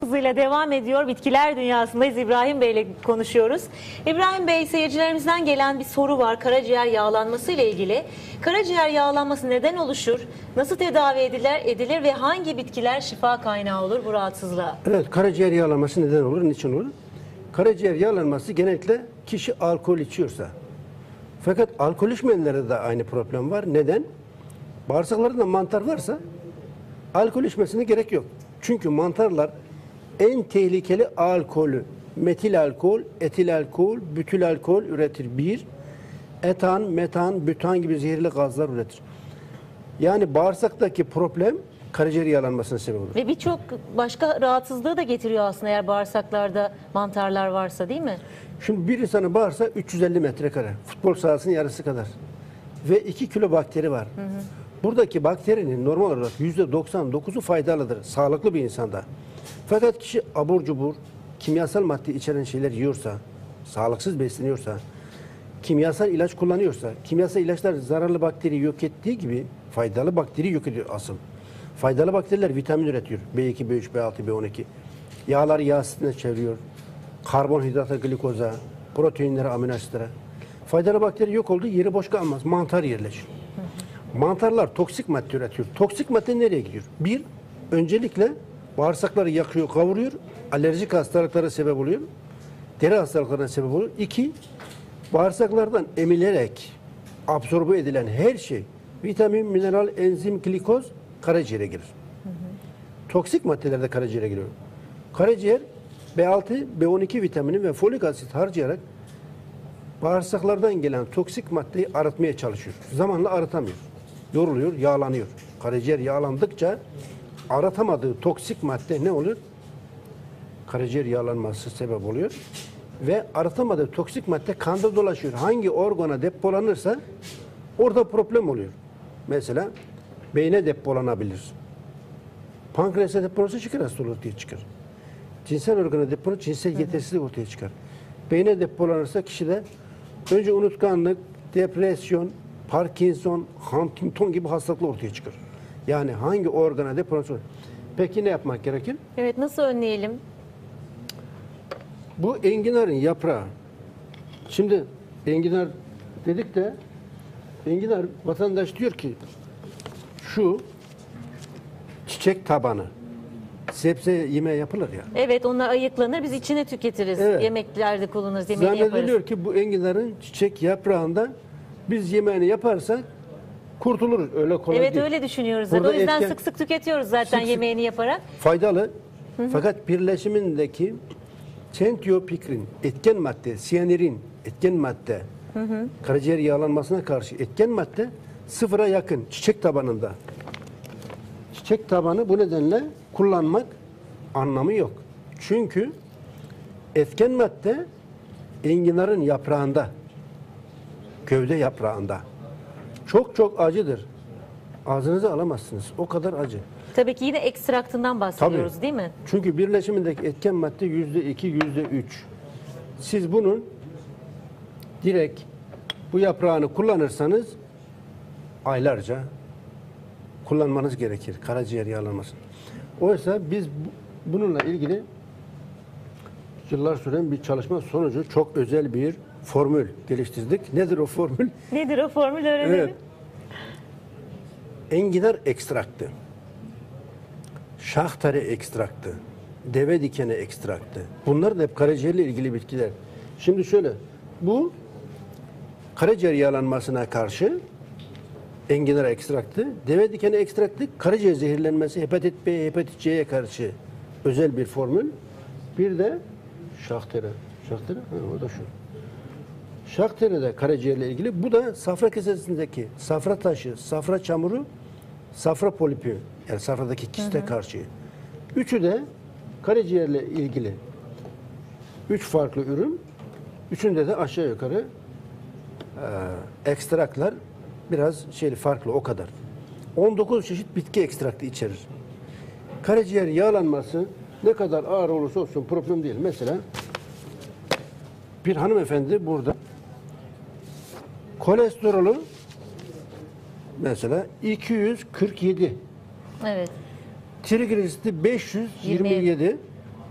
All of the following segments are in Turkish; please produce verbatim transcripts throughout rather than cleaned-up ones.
hızıyla devam ediyor. Bitkiler dünyasındayız. İbrahim Bey ile konuşuyoruz. İbrahim Bey, seyircilerimizden gelen bir soru var. Karaciğer yağlanması ile ilgili. Karaciğer yağlanması neden oluşur? Nasıl tedavi edilir, edilir ve hangi bitkiler şifa kaynağı olur bu rahatsızlığa? Evet, karaciğer yağlanması neden olur, niçin olur? Karaciğer yağlanması genellikle kişi alkol içiyorsa. Fakat alkol içmeyenlerde de aynı problem var. Neden? Bağırsaklarında mantar varsa alkol içmesine gerek yok. Çünkü mantarlar en tehlikeli alkolü, metil alkol, etil alkol, bütül alkol üretir. Bir, etan, metan, bütan gibi zehirli gazlar üretir. Yani bağırsaktaki problem karaciğer yağlanmasına sebep olur. Ve birçok başka rahatsızlığı da getiriyor aslında eğer bağırsaklarda mantarlar varsa, değil mi? Şimdi bir insanın bağırsağı üç yüz elli metrekare, futbol sahasının yarısı kadar ve iki kilo bakteri var. Hı hı. Buradaki bakterinin normal olarak yüzde doksan dokuzu faydalıdır, sağlıklı bir insanda. Fakat kişi abur cubur, kimyasal madde içeren şeyler yiyorsa, sağlıksız besleniyorsa, kimyasal ilaç kullanıyorsa, kimyasal ilaçlar zararlı bakteri yok ettiği gibi faydalı bakteri yok ediyor asıl. Faydalı bakteriler vitamin üretiyor. B iki, B üç, B altı, B on iki. Yağları yağ asitine çeviriyor. Karbonhidrata, glikoza, proteinlere, amino asitlere. Faydalı bakteri yok olduğu yeri boş kalmaz. Mantar yerleşir. Mantarlar toksik madde üretiyor. Toksik madde nereye gidiyor? Bir, öncelikle bağırsakları yakıyor, kavuruyor. Alerjik hastalıklara sebep oluyor. Deri hastalıklarına sebep oluyor. İki, bağırsaklardan emilerek absorbe edilen her şey, vitamin, mineral, enzim, glikoz karaciğere girer. Hı hı. Toksik maddeler de karaciğere giriyor. Karaciğer B altı, B on iki vitamini ve folik asit harcayarak bağırsaklardan gelen toksik maddeyi arıtmaya çalışıyor. Zamanla arıtamıyor. Yoruluyor, yağlanıyor. Karaciğer yağlandıkça arıtamadığı toksik madde ne olur? Karaciğer yağlanması sebep oluyor. Ve arıtamadığı toksik madde kanda dolaşıyor. Hangi organa depolanırsa orada problem oluyor. Mesela beyne depolanabilir. Pankreasa depolanırsa şeker hastalığı ortaya çıkar. Cinsel organa depolanırsa cinsel yetersizlik ortaya çıkar. Beyne depolanırsa kişide önce unutkanlık, depresyon, Parkinson, Huntington gibi hastalıklar ortaya çıkar. Yani hangi organa depolanırsa. Peki ne yapmak gerekir? Evet, nasıl önleyelim? Bu enginarın yaprağı. Şimdi enginar dedik de enginar, vatandaş diyor ki şu çiçek tabanı sebze yemeği yapılır ya. Evet, onlar ayıklanır, biz içine tüketiriz. Evet. Yemeklerde kullanırız, yemeğini yaparız. Zannediliyor ki bu enginarın çiçek yaprağında biz yemeğini yaparsak kurtuluruz. Öyle kolay evet, değil. öyle düşünüyoruz. Burada o yüzden etken, sık sık tüketiyoruz zaten sık yemeğini yaparak. Faydalı. Hı hı. Fakat birleşimindeki çentiopikrin, etken madde, siyanirin, etken madde, hı hı. karaciğer yağlanmasına karşı etken madde sıfıra yakın çiçek tabanında. Çiçek tabanı bu nedenle kullanmak anlamı yok. Çünkü etken madde enginarın yaprağında, gövde yaprağında. Çok çok acıdır. Ağzınıza alamazsınız. O kadar acı. Tabii ki yine ekstraktından bahsediyoruz. Tabii. Değil mi? Çünkü birleşimindeki etken madde yüzde iki, yüzde üç. Siz bunun direkt bu yaprağını kullanırsanız aylarca kullanmanız gerekir. Karaciğer yağlanması. Oysa biz bununla ilgili yıllar süren bir çalışma sonucu çok özel bir formül geliştirdik. Nedir o formül? Nedir o formül, öğrenelim. Evet. Enginar ekstraktı, şahtari ekstraktı, deve dikeni ekstraktı. Bunlar da hep karaciğerle ilgili bitkiler. Şimdi şöyle, bu karaciğer yağlanmasına karşı enginar ekstraktı, deve dikeni ekstraktı, karaciğer zehirlenmesi, hepatit B, hepatit C'ye karşı özel bir formül. Bir de şahteri. Şahteri? Ha, o da şu. Şahteri de karaciğerle ilgili. Bu da safra kesesindeki safra taşı, safra çamuru, safra polipi, yani safradaki kiste hı hı. karşı. Üçü de karaciğerle ilgili. Üç farklı ürün. Üçünde de aşağı yukarı e, ekstraklar biraz şeyli farklı, o kadar. on dokuz çeşit bitki ekstraktı içerir. Karaciğer yağlanması ne kadar ağır olursa olsun problem değil. Mesela bir hanımefendi burada kolesterolü mesela iki yüz kırk yedi. Evet. Trigliseridi beş yüz yirmi yedi.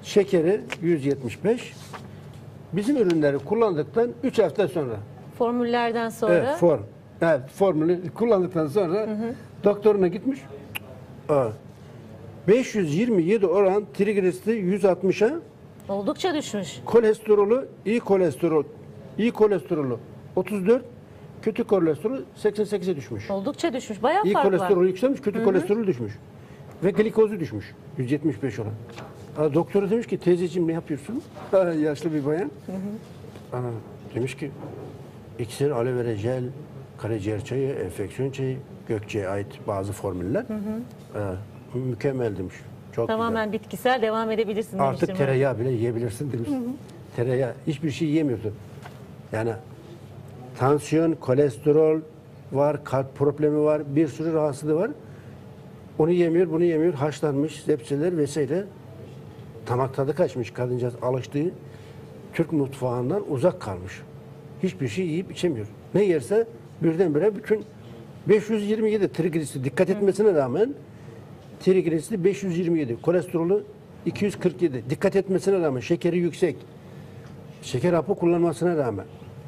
Şekeri yüz yetmiş beş. Bizim ürünleri kullandıktan üç hafta sonra. Formüllerden sonra. Evet, form. Evet, formülü kullandıktan sonra hı hı. doktoruna gitmiş. Aa, beş yüz yirmi yedi oran trigliseridi yüz altmışa, oldukça düşmüş. kolesterolü, iyi kolesterol, iyi kolesterolü otuz dört, kötü kolesterolü seksen sekize düşmüş. Oldukça düşmüş. Bayağı İyi fark var. kolesterolü yükselmiş, kötü kolesterolü düşmüş. Ve glikozu düşmüş. yüz yetmiş beş oran. Aa, doktora demiş ki teyzeciğim ne yapıyorsun? Aa, yaşlı bir bayan. Hı hı. Aa, demiş ki iksir, aloe vera jel, karaciğer çayı, enfeksiyon çayı, Gökçe'ye ait bazı formüller. Hı hı. Aa, mükemmel demiş. Çok tamamen güzel. bitkisel devam edebilirsin Artık demiştim. tereyağı bile yiyebilirsin demiş. Hı hı. Tereyağı, hiçbir şey yiyemiyorsun. Yani tansiyon, kolesterol var, kalp problemi var, bir sürü rahatsızlığı var. Onu yemiyor, bunu yemiyor. Haşlanmış zepseler vesaire. Damak tadı kaçmış kadıncağız, alıştığı Türk mutfağından uzak kalmış. Hiçbir şey yiyip içemiyor. Ne yerse birdenbire bütün beş yüz yirmi yedi trigliseridi dikkat etmesine rağmen trigliseridi beş yüz yirmi yedi, kolesterolü iki yüz kırk yedi dikkat etmesine rağmen, şekeri yüksek. Şeker hapı kullanmasına rağmen.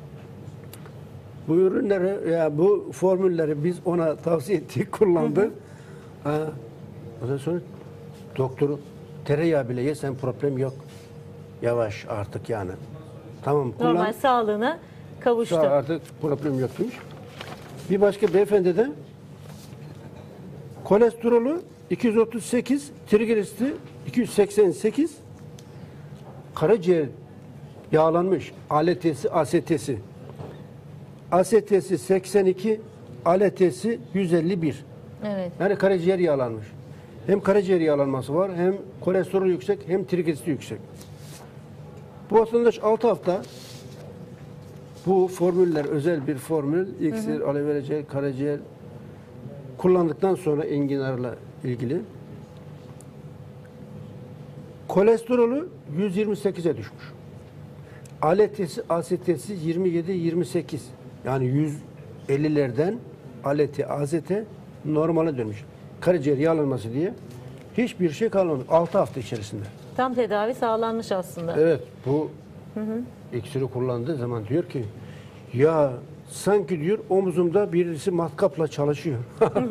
Bu ürünleri, ya bu formülleri biz ona tavsiye ettik, kullandı. Hı hı. Ha, ondan sonra doktoru tereyağı bile yesen problem yok. Yavaş artık yani. Tamam kullan. Normal sağlığına kavuştu. Sağ, artık problem yok demiş. Bir başka beyefendi de kolesterolü iki yüz otuz sekiz, trigliseridi iki yüz seksen sekiz, karaciğer yağlanmış, A L T'si, A S T'si. A S T'si seksen iki, A L T'si yüz elli bir. Evet. Yani karaciğer yağlanmış. Hem karaciğer yağlanması var, hem kolesterol yüksek, hem trigliseridi yüksek. Bu vatandaş altı hafta bu formüller, özel bir formül, iksir, aloe vera jel, karaciğer kullandıktan sonra enginarla ilgili kolesterolü yüz yirmi sekize düşmüş. A L T'si, A S T'si yirmi yedi yirmi sekiz. Yani yüz ellilerden A L T, A S T normale dönmüş. Karaciğer yağlanması diye hiçbir şey kalmamış. altı hafta içerisinde. Tam tedavi sağlanmış aslında. Evet, bu hı hı. iksiri kullandığı zaman diyor ki ya sanki diyor omuzumda birisi matkapla çalışıyor.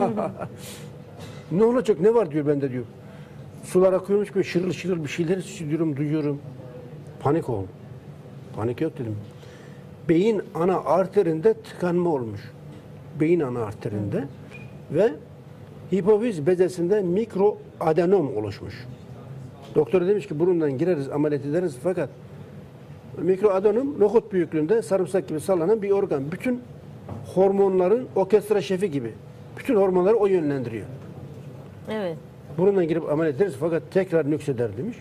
Ne olacak, ne var diyor bende diyor. Sular akıyormuş gibi şırıl şırıl bir şeyler hissediyorum, duyuyorum. Panik oldum. Panik yok dedim. Beyin ana arterinde tıkanma olmuş. Beyin ana arterinde ve hipofiz bezesinde mikro adenom oluşmuş. Doktor demiş ki burundan gireriz, ameliyat ederiz fakat mikro adenom nohut büyüklüğünde sarımsak gibi sallanan bir organ. Bütün hormonların orkestra şefi gibi. Bütün hormonları o yönlendiriyor. Evet. Burundan girip ameliyat ederiz fakat tekrar nükseder demiş.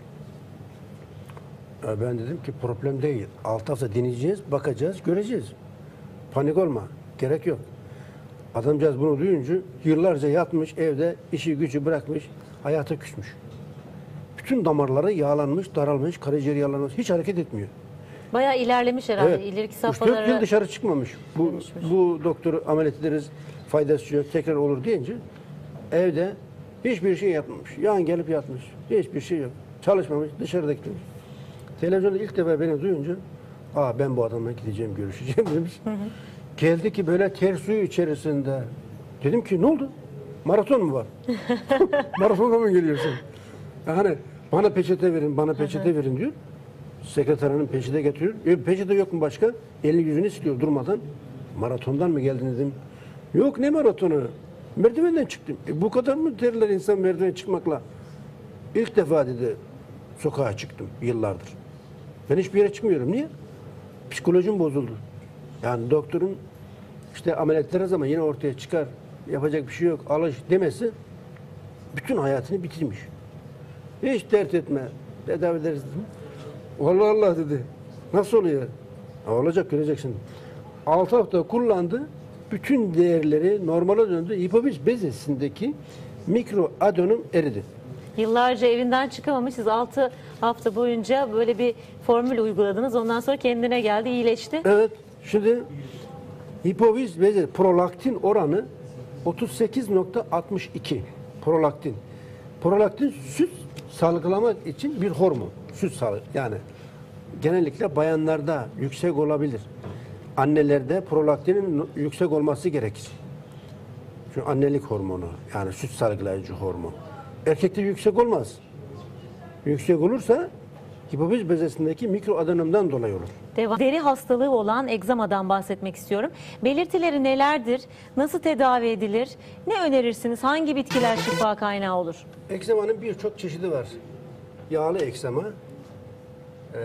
Ben dedim ki problem değil. altı hafta deneyeceğiz, bakacağız, göreceğiz. Panik olma, gerek yok. Adamcağız bunu duyunca yıllarca yatmış evde, işi gücü bırakmış, hayata küsmüş. Bütün damarları yağlanmış, daralmış, karaciğeri yağlanmış, hiç hareket etmiyor. Bayağı ilerlemiş herhalde. Evet. İleriki üç dört safhalara yıl dışarı çıkmamış. Bu, bu doktoru ameliyat ederiz, faydası yok, tekrar olur deyince evde hiçbir şey yapmamış. Yan gelip yatmış. Hiçbir şey yok. Çalışmamış, dışarıda gitmiş. Televizyonda ilk defa beni duyunca aa ben bu adamla gideceğim, görüşeceğim demiş. Hı hı. Geldi ki böyle ter suyu içerisinde. Dedim ki ne oldu? Maraton mu var? Maratonda mı geliyorsun? Yani bana peçete verin, bana peçete verin diyor. Sekreterinin peçete getiriyor. E, peçete yok mu başka? Elini yüzünü siliyor durmadan. Maratondan mı geldin dedim. Yok ne maratonu? Merdivenden çıktım. E, bu kadar mı terler insan merdiven çıkmakla? İlk defa dedi sokağa çıktım yıllardır. Ben hiçbir yere çıkmıyorum. Niye? Psikolojim bozuldu. Yani doktorun işte ameliyatları zaman yine ortaya çıkar, yapacak bir şey yok, alış demesi bütün hayatını bitirmiş. Hiç dert etme, tedavi ederiz dedim. Allah Allah dedi. Nasıl oluyor? Ha, olacak, göreceksin. altı hafta kullandı, bütün değerleri normale döndü. Hipofiz bezesindeki mikro adenom eridi. Yıllarca evinden çıkamamış. Siz altı hafta boyunca böyle bir formül uyguladınız. Ondan sonra kendine geldi, iyileşti. Evet. Şimdi hipofiz beze prolaktin oranı otuz sekiz nokta altmış iki. Prolaktin. Prolaktin süt salgılamak için bir hormon. Süt salgı yani genellikle bayanlarda yüksek olabilir. Annelerde prolaktinin yüksek olması gerekir. Çünkü annelik hormonu yani süt salgılayıcı hormon. Erkekte yüksek olmaz. Yüksek olursa hipofiz bezesindeki mikroadenomdan dolayı olur. Devam. Deri hastalığı olan egzamadan bahsetmek istiyorum. Belirtileri nelerdir? Nasıl tedavi edilir? Ne önerirsiniz? Hangi bitkiler şifa kaynağı olur? Egzamanın birçok çeşidi var. Yağlı egzama, e,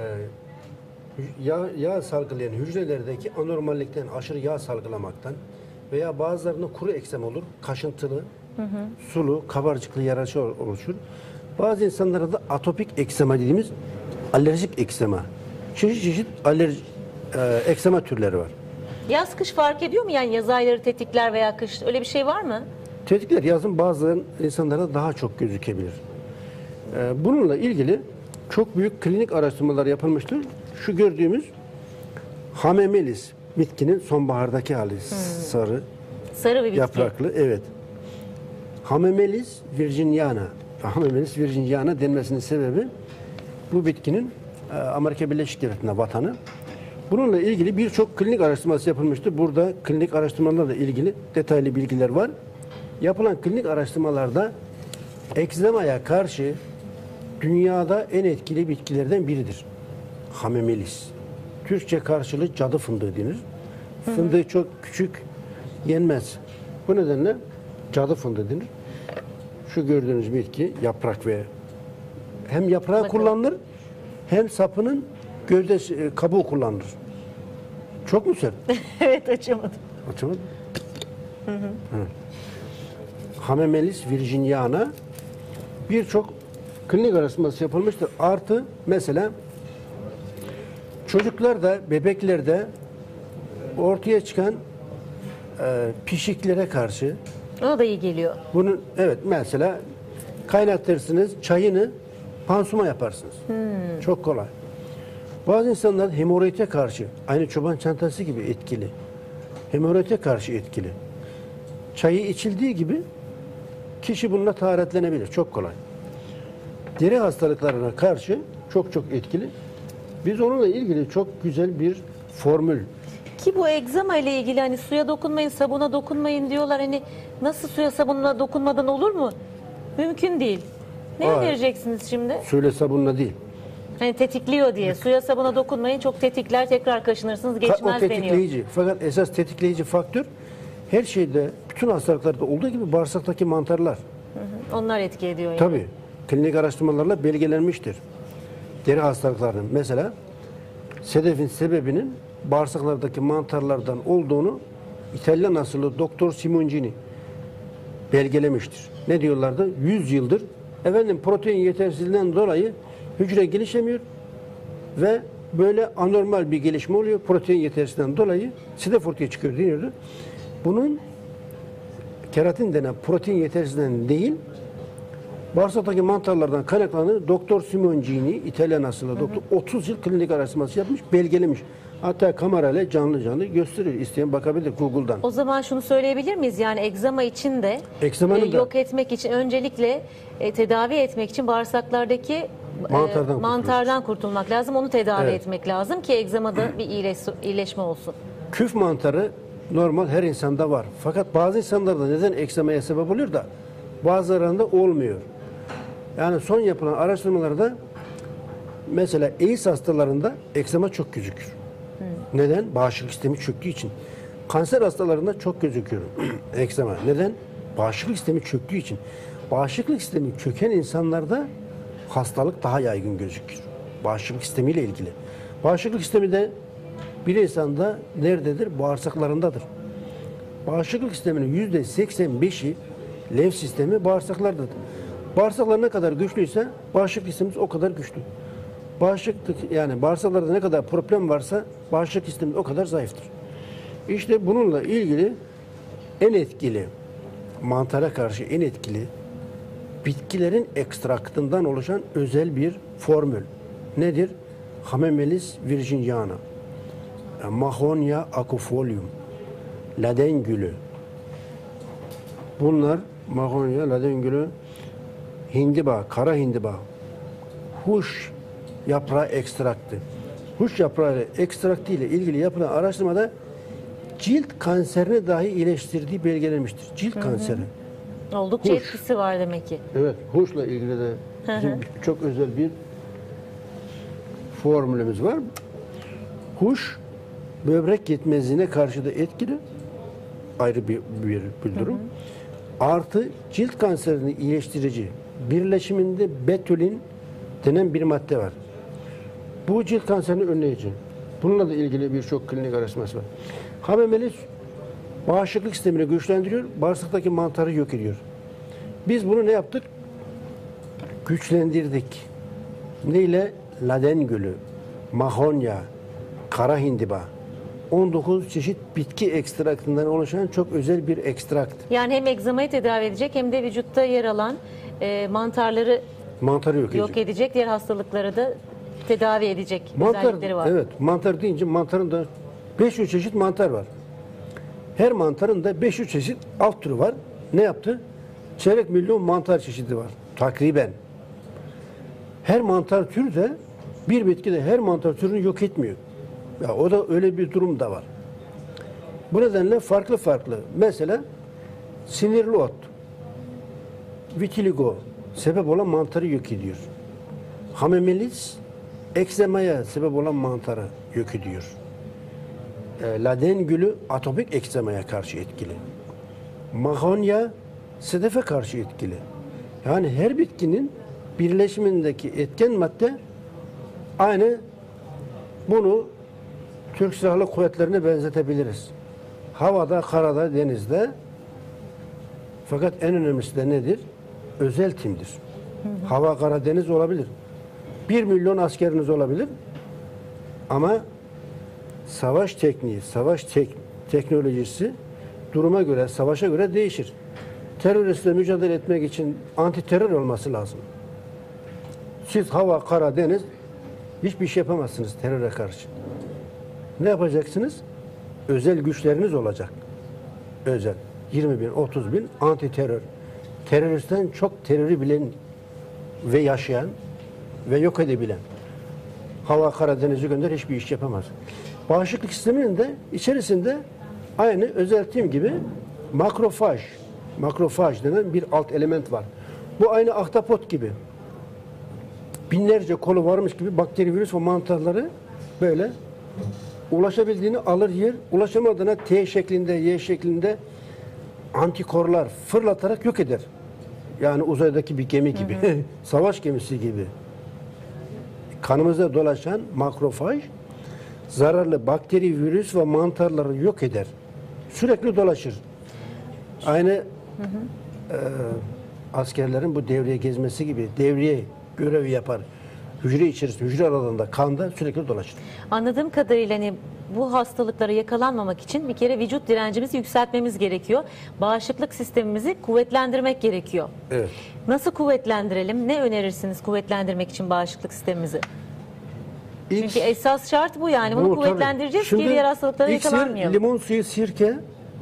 yağ, yağ salgılayan hücrelerdeki anormallikten, aşırı yağ salgılamaktan veya bazılarında kuru egzama olur, kaşıntılı, hı hı. sulu, kabarcıklı yaraşı oluşur. Bazı insanlarda da atopik egzama dediğimiz alerjik egzama. Çeşit çeşit alerji, e, egzama türleri var. Yaz kış fark ediyor mu? Yani yaz ayları tetikler veya kış öyle bir şey var mı? Tetikler yazın bazı insanlarda daha çok gözükebilir. E, bununla ilgili çok büyük klinik araştırmalar yapılmıştır. Şu gördüğümüz Hamamelis bitkinin sonbahardaki hali, hmm. sarı, sarı bir bitki. Yapraklı, evet. Hamamelis virginiana. Hamamelis virginiana denmesinin sebebi bu bitkinin Amerika Birleşik Devletleri'nde vatanı. Bununla ilgili birçok klinik araştırması yapılmıştır. Burada klinik araştırmalarla ilgili detaylı bilgiler var. Yapılan klinik araştırmalarda egzamaya karşı dünyada en etkili bitkilerden biridir. Hamamelis. Türkçe karşılığı cadı fındığı denir. Fındığı çok küçük, yenmez. Bu nedenle cadı fındığı denir. Şu gördüğünüz bitki yaprak ve hem yaprağı Bakın. kullanılır hem sapının gövdesi, kabuğu kullanılır. Çok mu sert? Evet, açamadım. Açamadım. Hı hı. Hı. Hamamelis virginiana birçok klinik araştırması yapılmıştır. Artı mesela çocuklarda, bebeklerde ortaya çıkan e, pişiklere karşı ona da iyi geliyor. Bunun evet mesela kaynatırsınız, çayını pansuma yaparsınız. Hmm. Çok kolay. Bazı insanlar hemoroide karşı, aynı çoban çantası gibi etkili. Hemoroide karşı etkili. Çayı içildiği gibi kişi bununla taharetlenebilir. Çok kolay. Deri hastalıklarına karşı çok çok etkili. Biz onunla ilgili çok güzel bir formül. Ki bu egzama ile ilgili hani suya dokunmayın, sabuna dokunmayın diyorlar. Hani nasıl suya sabunla dokunmadan olur mu? Mümkün değil. Ne Aa, önereceksiniz şimdi? Suyla sabunla değil. Hani tetikliyor diye. Suya sabuna dokunmayın, çok tetikler, tekrar kaşınırsınız, geçmez deniyor. O tetikleyici. Deniyor. Fakat esas tetikleyici faktör her şeyde, bütün hastalıklarda olduğu gibi bağırsaktaki mantarlar. Hı hı. Onlar etki ediyor yani. Tabii. Klinik araştırmalarla belgelenmiştir. Deri hastalıklarının mesela sedefin sebebinin bağırsaklardaki mantarlardan olduğunu İtalyan asıllı Doktor Simoncini belgelemiştir. Ne diyorlardı? yüz yıldır efendim protein yetersizliğinden dolayı hücre gelişemiyor ve böyle anormal bir gelişme oluyor. Protein yetersizliğinden dolayı sedef ortaya çıkıyor deniyordu. Bunun keratin denen protein yetersizliğinden değil, bağırsaktaki mantarlardan kaynaklanır. Doktor Simoncini, İtalyan asıllı doktor, otuz yıl klinik araştırması yapmış, belgelemiş. Hatta kamerayla canlı canlı gösteriyor. İsteyen bakabilir Google'dan. O zaman şunu söyleyebilir miyiz? Yani egzama için de e, yok etmek için öncelikle e, tedavi etmek için bağırsaklardaki mantardan, e, mantardan kurtulmak lazım. Onu tedavi evet. etmek lazım ki egzamada bir iyileş, iyileşme olsun. Küf mantarı normal her insanda var. Fakat bazı insanlarda neden egzamaya sebep oluyor da bazılarında olmuyor. Yani son yapılan araştırmalarda mesela AIDS hastalarında egzama çok gözükür. Hmm. Neden? Bağışıklık sistemi çöktüğü için. Kanser hastalarında çok gözüküyor egzama. Neden? Bağışıklık sistemi çöktüğü için. Bağışıklık sistemi çöken insanlarda hastalık daha yaygın gözükür. Bağışıklık sistemiyle ilgili. Bağışıklık sistemi de bir insanda nerededir? Bağırsaklarındadır. Bağışıklık sisteminin yüzde seksen beşi lenf sistemi bağırsaklardadır. Bağırsaklar ne kadar güçlüyse bağışıklık sistemimiz o kadar güçlü. Bağışıklık yani bağırsaklarda ne kadar problem varsa bağışıklık sistemimiz o kadar zayıftır. İşte bununla ilgili en etkili mantara karşı en etkili bitkilerin ekstraktından oluşan özel bir formül. Nedir? Hamamelis virginiana, Mahonia aquifolium, laden gülü. Bunlar Mahonia, laden gülü, hindiba, kara hindiba, huş yaprağı ekstraktı. Huş yaprağı ekstraktı ile ilgili yapılan araştırmada cilt kanserini dahi iyileştirdiği belgelenmiştir. Cilt kanseri. Oldukça Huş. etkisi var demek ki. Evet, huşla ilgili de bizim çok özel bir formülümüz var. Huş böbrek yetmezliğine karşı da etkili. Ayrı bir, bir, bir durum. Artı cilt kanserini iyileştirici birleşiminde betülin denen bir madde var. Bu cilt kanserini önleyici. Bununla da ilgili birçok klinik araştırması var. Hamemelis bağışıklık sistemini güçlendiriyor, bağırsaktaki mantarı yok ediyor. Biz bunu ne yaptık? Güçlendirdik. Neyle? Laden gülü, mahonya, kara hindiba, on dokuz çeşit bitki ekstraktından oluşan çok özel bir ekstrakt. Yani hem egzamayı tedavi edecek hem de vücutta yer alan e, mantarları Mantarı yok edecek. yok edecek, diğer hastalıkları da tedavi edecek Mantar, özellikleri var. evet, mantar deyince mantarın da beş yüz çeşit mantar var. Her mantarın da beş yüz çeşit alt türü var. Ne yaptı? Çeyrek milyon mantar çeşidi var. Takriben. Her mantar türü de bir bitki de her mantar türünü yok etmiyor. Ya o da öyle bir durum da var. Bu nedenle farklı farklı. Mesela sinirli ot, vitiligo sebep olan mantarı yok ediyor. Hamemelis ekzemaya sebep olan mantarı yok ediyor. E, Laden gülü atopik ekzemaya karşı etkili. Mahonya sedefe karşı etkili. Yani her bitkinin birleşimindeki etken madde aynı bunu Türk Silahlı Kuvvetleri'ne benzetebiliriz. Havada, karada, denizde. Fakat en önemlisi de nedir? Özel timdir. Hava, kara, deniz olabilir. Bir milyon askeriniz olabilir. Ama savaş tekniği, savaş tek, teknolojisi duruma göre, savaşa göre değişir. Teröristle mücadele etmek için anti terör olması lazım. Siz hava, kara, deniz hiçbir şey yapamazsınız teröre karşı. Ne yapacaksınız? Özel güçleriniz olacak. Özel. yirmi bin, otuz bin anti terör. Teröristten çok terörü bilen ve yaşayan ve yok edebilen. Hava, kara, denizi gönder hiçbir iş yapamaz. Bağışıklık sisteminin de içerisinde aynı özel tim gibi makrofaj, makrofaj denen bir alt element var. Bu aynı ahtapot gibi. Binlerce kolu varmış gibi bakteri, virüs ve mantarları böyle ulaşabildiğini alır yer, ulaşamadığına T şeklinde, Y şeklinde antikorlar fırlatarak yok eder. Yani uzaydaki bir gemi gibi, hı hı. Savaş gemisi gibi. Kanımızda dolaşan makrofaj zararlı bakteri, virüs ve mantarları yok eder. Sürekli dolaşır. Aynı hı hı. E, askerlerin bu devreye gezmesi gibi devriye görevi yapar. Hücre içerisinde, hücre aralığında, kanda sürekli dolaşır. Anladığım kadarıyla hani bu hastalıklara yakalanmamak için bir kere vücut direncimizi yükseltmemiz gerekiyor. Bağışıklık sistemimizi kuvvetlendirmek gerekiyor. Evet. Nasıl kuvvetlendirelim? Ne önerirsiniz kuvvetlendirmek için bağışıklık sistemimizi? İlk, Çünkü esas şart bu yani. Bunu bu, kuvvetlendireceğiz ki diğer hastalıklara yakalanmayalım. Limon suyu, sirke,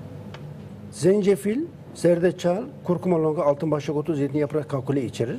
zencefil, zerdeçal, kurkuma longa, altın başak otu, zeytin yaprak kakule içerir.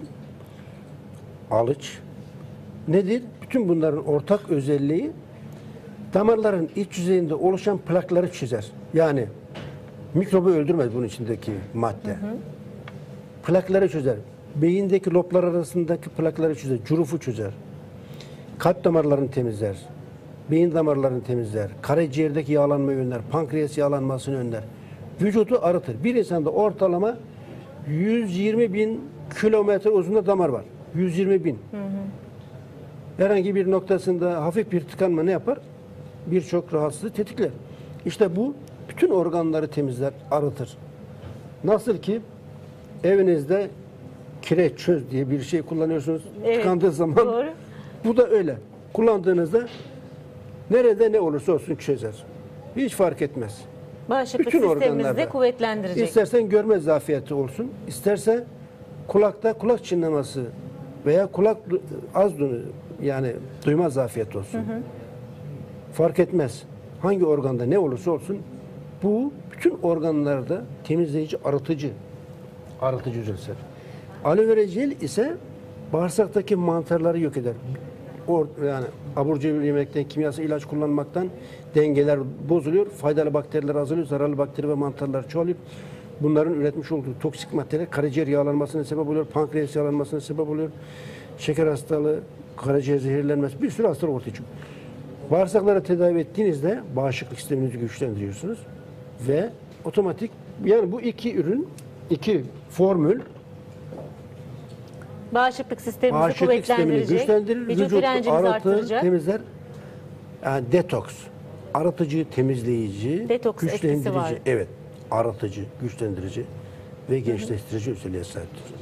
Alıç. Nedir? Bütün bunların ortak özelliği damarların iç yüzeyinde oluşan plakları çözer. Yani mikrobu öldürmez bunun içindeki madde. Hı hı. Plakları çözer. Beyindeki loblar arasındaki plakları çözer. Curufu çözer. Kalp damarlarını temizler. Beyin damarlarını temizler. Karaciğerdeki yağlanmayı önler. Pankreas yağlanmasını önler. Vücudu arıtır. Bir insanda ortalama yüz yirmi bin kilometre uzunluğunda damar var. yüz yirmi bin. Hı hı. Herhangi bir noktasında hafif bir tıkanma ne yapar? Birçok rahatsızlığı tetikler. İşte bu bütün organları temizler, arıtır. Nasıl ki evinizde kireç çöz diye bir şey kullanıyorsunuz. Evet, tıkandığı zaman doğru. Bu da öyle. Kullandığınızda nerede ne olursa olsun çözer. Hiç fark etmez. Bağışıklık bütün sistemimizi de kuvvetlendirecek. İstersen görme zafiyeti olsun, isterse kulakta kulak çınlaması veya kulak az yani duyma zafiyeti olsun. Hı hı. Fark etmez. Hangi organda ne olursa olsun bu bütün organlarda temizleyici, arıtıcı arıtıcı özellikler. Aloe vera jel ise Bağırsaktaki mantarları yok eder. Or, yani abur cubur yemekten, kimyasal ilaç kullanmaktan dengeler bozuluyor. Faydalı bakteriler azalıyor, zararlı bakteri ve mantarlar çoğalıyor. Bunların üretmiş olduğu toksik maddeler karaciğer yağlanmasına sebep oluyor, pankreas yağlanmasına sebep oluyor. Şeker hastalığı, karaciğer zehirlenmesi, bir sürü hastalık ortaya çıkıyor. Bağırsakları tedavi ettiğinizde bağışıklık sisteminizi güçlendiriyorsunuz ve otomatik, yani bu iki ürün, iki formül Bağışıklık sistemimizi bağışıklık sistemini kuvvetlendirecek, güçlendirir, vücut vücudu direncimizi arıtır, arttıracak. temizler. Yani detoks, arıtıcı, temizleyici, Detoks etkisi güçlendirici, var. evet, arıtıcı, güçlendirici ve gençleştirici özelliğe sahiptir.